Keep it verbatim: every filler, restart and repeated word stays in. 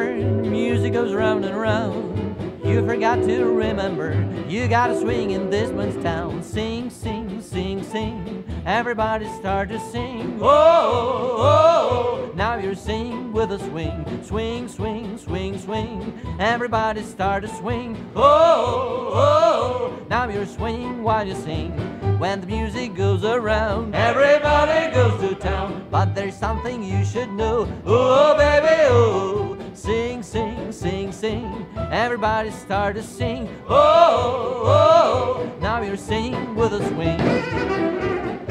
Whenever music goes round and round, you forgot to remember, you gotta swing in this man's town. Sing, sing, sing, sing, everybody start to sing. Oh, oh, oh, now you're singing with a swing. Swing, swing, swing, swing, everybody start to swing. Oh, oh, now you're swinging while you sing. When the music goes around, everybody goes to town. But there's something you should know. Oh, baby, oh, sing, sing, sing, sing, everybody start to sing. Oh, oh, now you're singing with a swing.